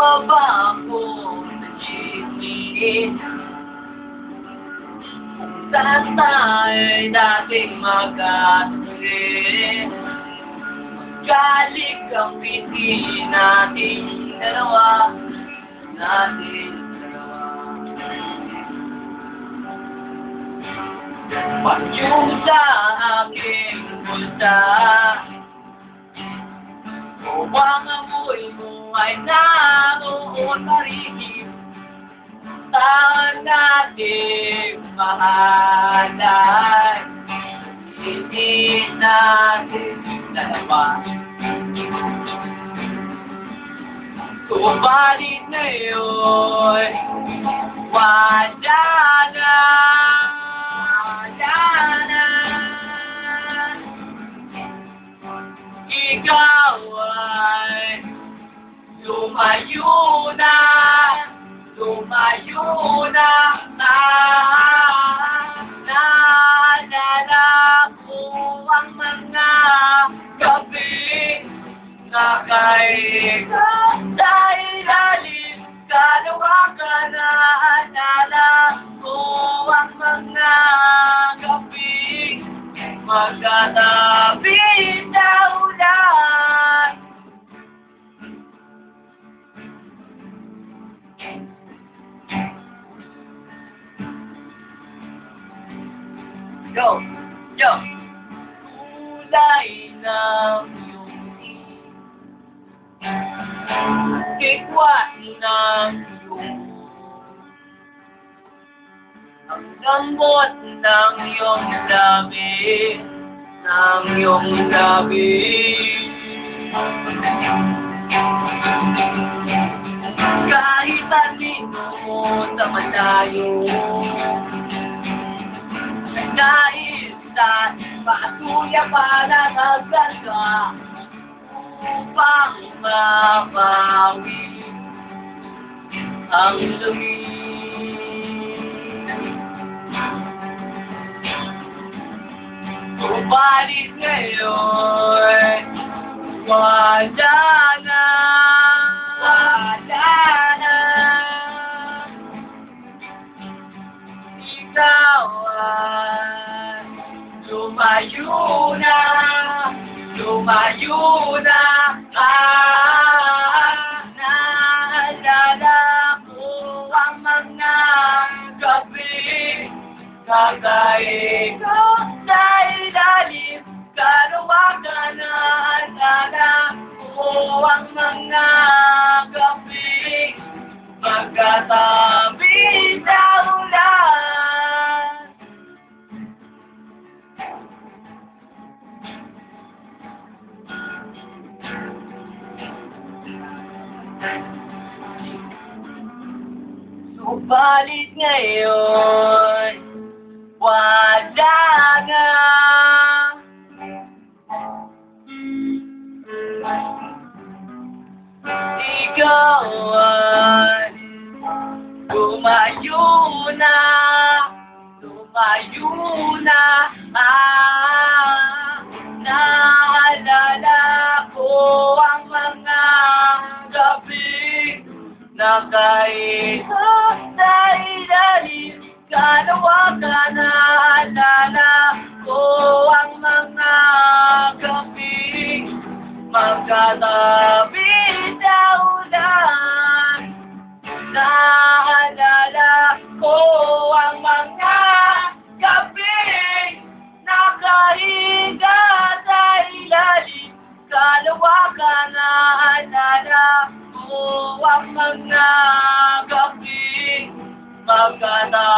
Bumaba ako sa jeepney kung saan tayo'y dating magkatuloy. Magkalik ang piti nating dalawa. Pag yung sa aking bulsa o ang amoy mo ay naroon pa rin, saan natin mahalay, hindi natin dalawa. Subalit ngayon, wala na. Ikaw ay lumayo na, naalala ko ang mga gabi na kay sa ilalim, kalawa ka na, naalala ko ang mga gabi magkatabi sa ulan. Yo! Kulay ng iyong kikwat ng iyong ang lambot ng iyong labi, kahit alino sa malayo, nais na patuya para nagdala upang mapawi ang lumi. Subalit ngayon, wala na. Ikaw ay lumayo na. Naalala ko ang mga gabi na kay sa ilalim, kalawa ka na, naalala ko ang mga gabi magkatabi sa ulan. Subalit ngayon, wala na. Ikaw ay lumayo na. Naalala ko ang mga gabi na kay sa ilalim, kalawa ka na, naalala ko ang mga gabi magkatabi sa ulan. Naalala ko ang mga gabi nakahiga sa ilalim, kalawa ka na, naalala ko ang mga gabi magkatabi